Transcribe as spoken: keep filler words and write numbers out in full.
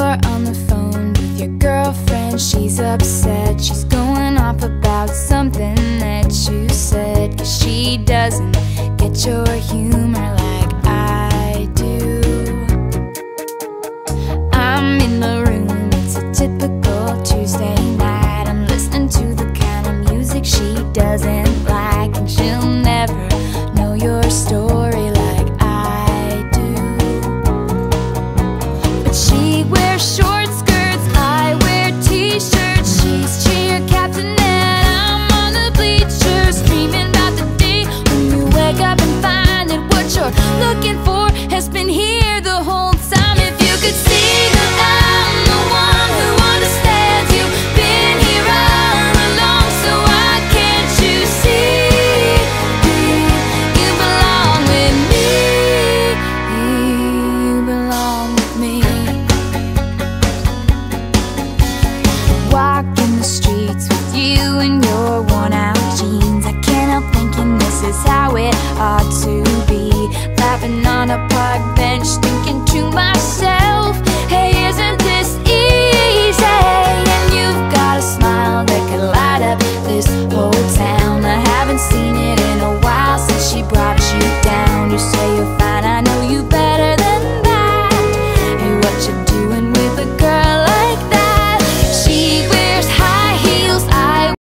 You're on the phone with your girlfriend. She's upset, she's going off about something that you said, 'cause she doesn't get your humor like I do. I'm in the room, it's a typical Tuesday night. I'm listening to the kind of music she doesn't like, and she'll never know your story like I do. But she wears short skirts, I wear t-shirts. She's cheer captain and I'm on the bleachers, dreaming about the day when you wake up and find that what you're looking for has been here the whole time. If you could see that I'm the one who understands you, been here all along, so why can't you see you belong with me? You belong with me. Walking the streets with you in your worn out jeans, I can't help thinking this is how it ought to be. Laughing on a park bench,